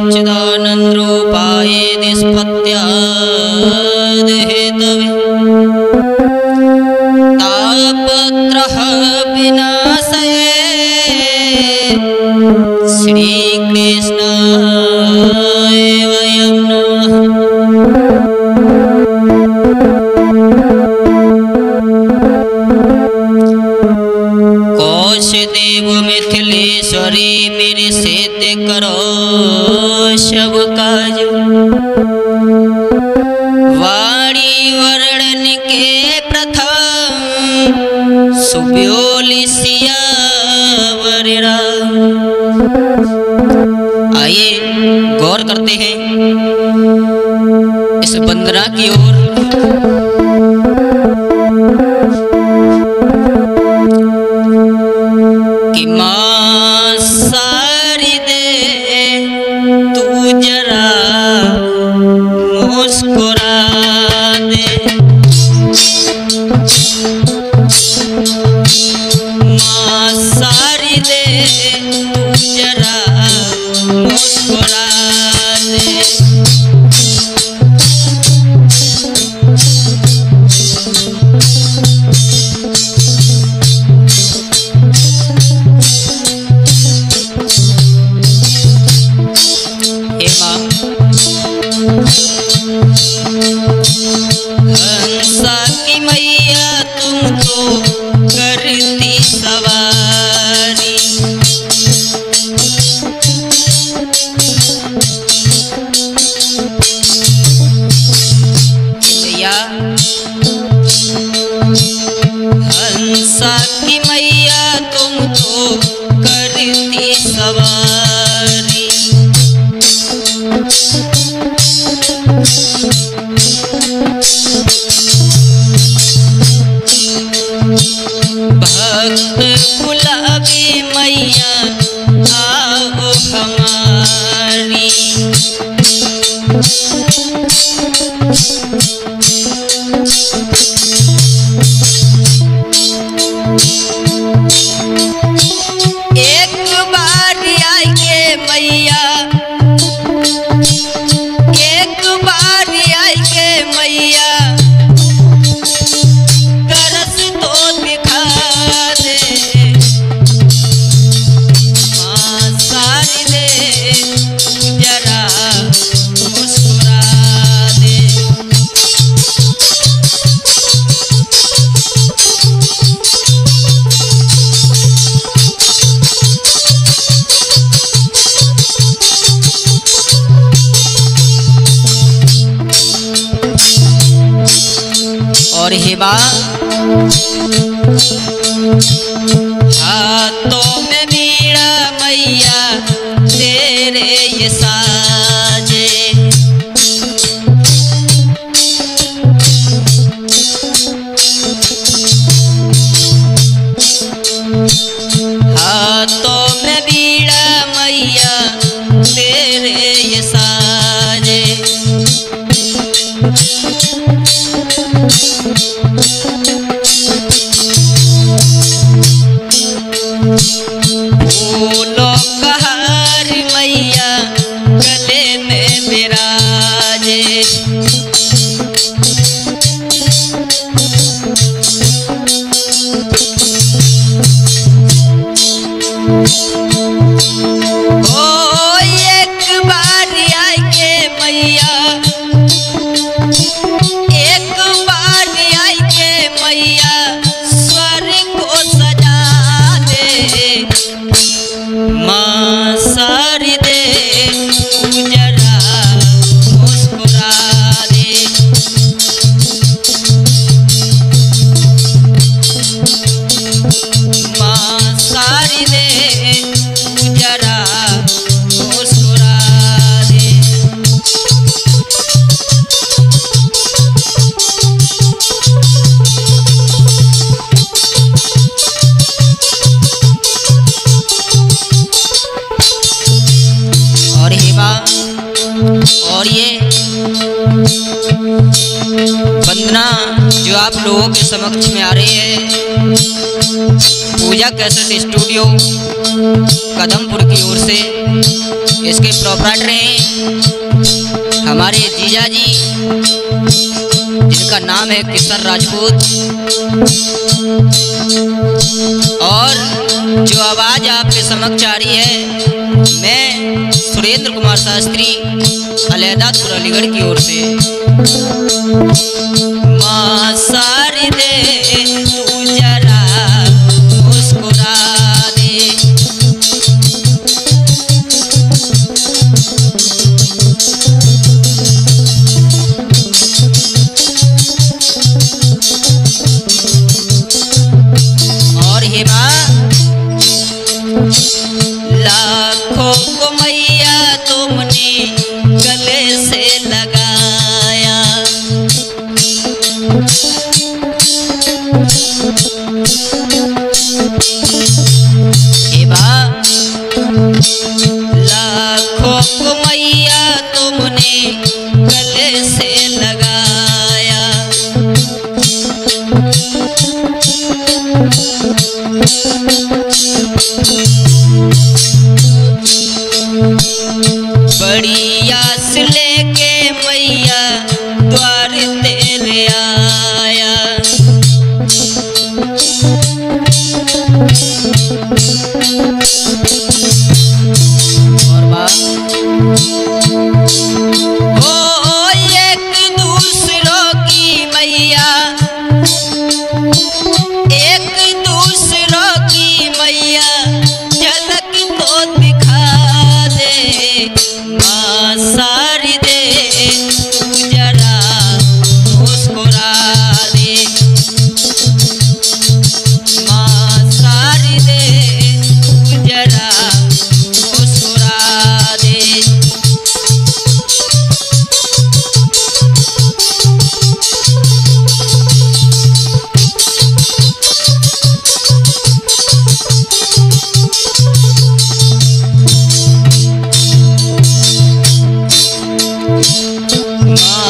सच्चिदानंदरूपाय निष्पत्त्यादिहेतवे तापत्रय विनाशये श्रीकृष्णाय वयं नमः। कौशदेव मिथिलेश्वरी मेरे सिद्ध करो सब काज। वाणी वर्णन के प्रथम सुब्योली सियावर राम। आइए गौर करते हैं इस वंदना की ओर। कि मां सारी दे तू जरा मुस्कुरा दे। मां सारी दे तू जरा मुस्कुरा दे। हंसा की मैया तुम तो करती सवारी। मैया हंसा की मैया तुम तो करती सवारी। भक्त गुलाबी मैया आओ हमारी। एक बार आइए मैया, एक बार आइए मैया, तरस तो दिखा दे। मां सारी दे जरा मुस्कुरा दे। और हिबा हाथों में मीड़ा मैया तेरे ये साजे। हाथों में मीड़ा मैया तेरे ये साजे। फूलों का हार मैया गले में विराजे। ओ एक बार आइए मैया, एक बार आइए मैया, स्वर्ग को सजा दे। मां सारी दे तू जरा मुस्कुरा दे। मां सारी दे तू जरा मुस्कुरा दे। और हिबा और ये वंदना जो आप लोगों के समक्ष में आ रही है, पूजा कैसेट स्टूडियो कदमपुर की ओर से इसके प्रोपराइटर हैं हमारे जीजा जी, जिनका नाम है किशन राजपूत। और जो आवाज आपके समक्ष आ रही है, मैं सुरेंद्र कुमार शास्त्री, अलहदादपुर अलीगढ़ की ओर से। माँ सारी दे तू जरा मुस्कुरा दे, और हे माँ लाखों को मैया तुमने गले से लगाया, हे माँ लाखों को मैया तुमने गले से लगाया। बड़ी आस लेके मैया द्वार तेरे आया, और बात ओ एक दूसरों की मैया, एक दूसरों की मैया झलक तो दिखा दे। माँ सारी दे तू जरा मुस्कुरा दे, माँ सारी दे तू जरा मुस्कुरा दे। माँ